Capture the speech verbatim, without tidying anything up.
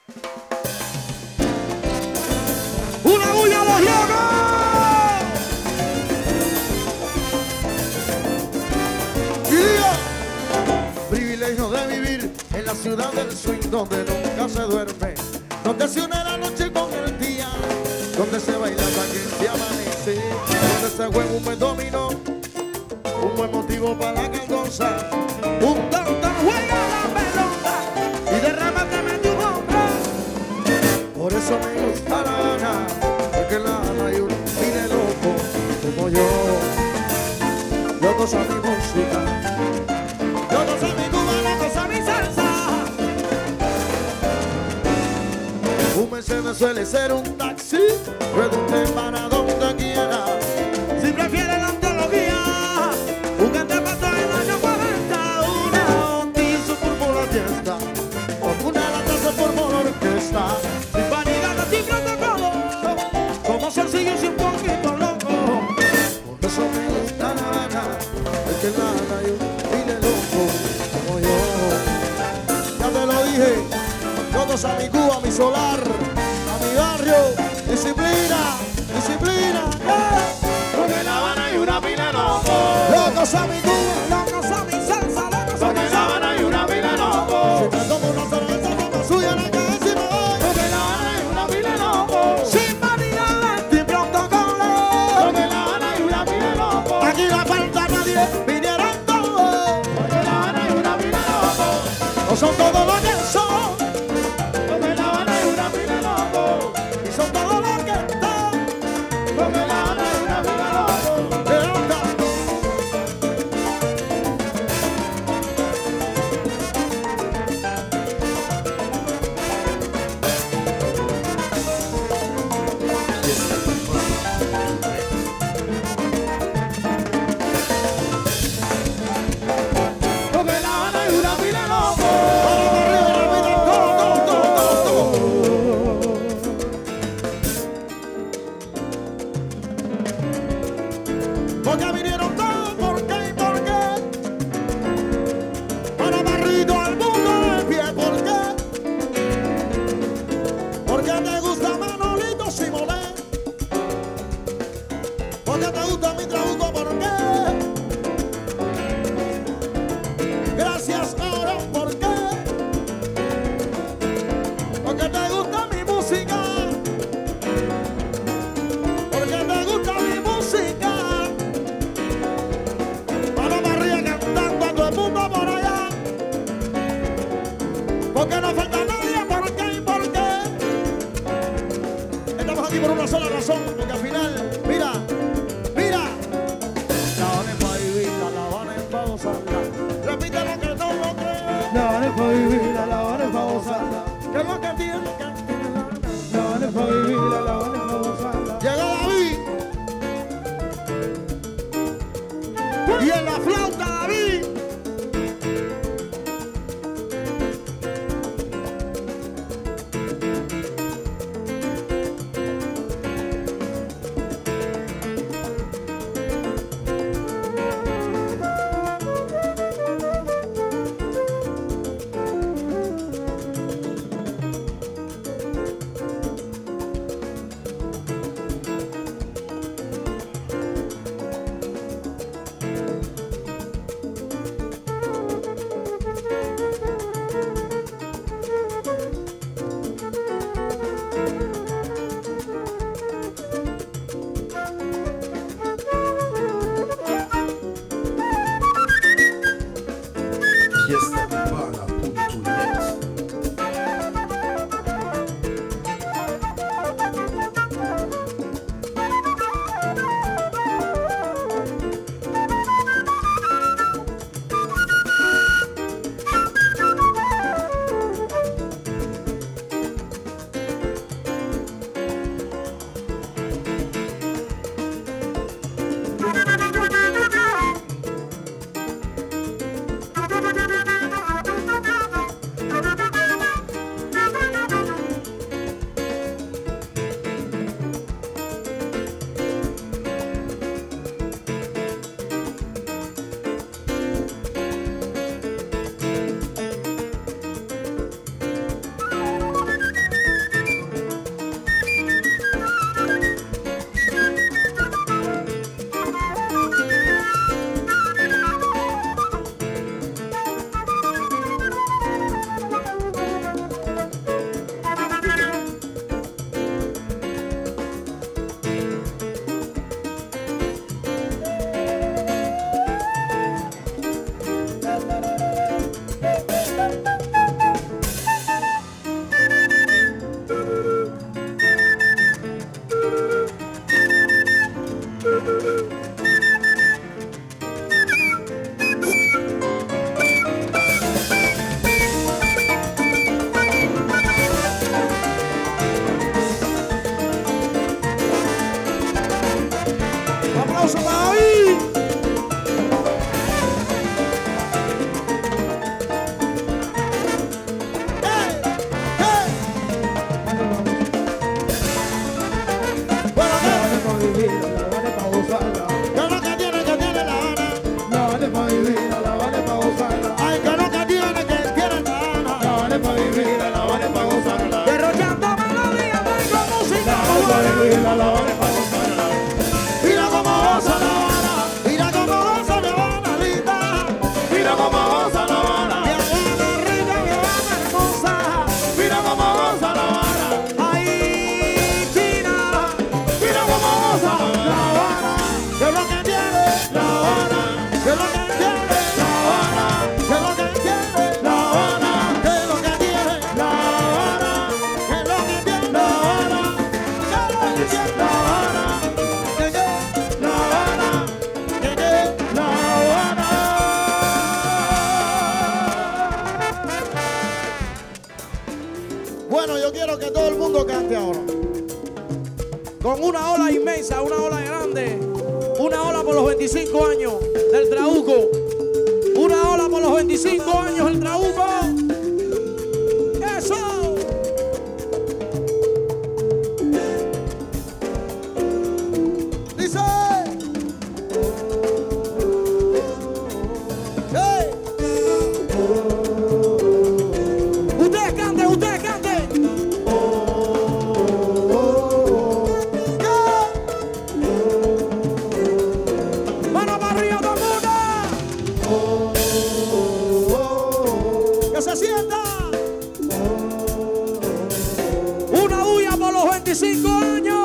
¡Una bulla a los locos! Y diga, privilegio de vivir en la ciudad del swing, donde nunca se duerme, donde se une la noche con el día, donde se baila para que se amanece, donde se juega un buen dominó, un buen motivo para la caldosa, un tonto juega la pelota y derrámate tu boca. Por eso me gusta La Habana, porque La Habana hay un pide loco como yo, locos a mi música, locos a mi Cuba, locos a mi salsa. Un Mercedes suele ser un taxi, redunde para donde quiera. Si prefiere la antología, un antepaso en el año cuarenta, una Otis por pura fiesta, con una lata por modo orquesta, sin vanidad, sin protocolo, como sencillo y un poquito loco. Por eso me gusta La Habana, porque en La Habana hay un pide loco como yo. Ya te lo dije, todos a mi Cuba, a mi solar, a mi barrio, disciplina, disciplina, yeah. Porque en La Habana hay una pila de locos. Locos a mi Cuba, locos a mi salsa, locos a Porque mi en La Habana hay una pila de locos. Si me tomo una cerveza, como suya la cabeza y me voy. Porque en La Habana hay una pila de locos. Sin vanidad, sin protocolo. Porque en La Habana hay una pila de locos. Aquí no falta nadie, vinieron todos. Porque en La Habana hay una pila de locos. No son todos los que son, Porque en La Habana hay una pila de locos. y son todos los que están. Porque en La Habana hay una pila de locos. ¿De dónde? Porque en La Habana hay una pila de locos. Porque vinieron todos, ¿por qué y por qué? Para barrido al mundo de pie, ¿por qué? Porque te gusta Manolito Simolé, porque te gusta mi trabuco, ¿por qué? Gracias ahora, ¿por qué? Porque te gusta mi música, porque te gusta mi música. Para Barría cantando a todo el mundo por allá, porque no falta nadie, ¿por qué y por qué? Estamos aquí por una sola razón, porque al final, mira, mira, La Habana es para vivirla, La Habana es para gozarla. Repite lo que no lo crees. La Habana es pa' vivirla, La Habana es pa' gozarla. Que es lo que tiene que tiene La Habana. La Habana es pa' vivirla, La Habana es pa' gozarla. Llega David y en la flauta David. Bueno, yo quiero que todo el mundo cante ahora. Con una ola inmensa, una ola grande. Una ola por los veinticinco años del Trauco. Una ola por los veinticinco años del Trauco. ¡Eso! Dice. Hey. Ustedes canten, ustedes canten. Mano para arriba, todo el mundo. Que se sienta. Una bulla por los veinticinco años.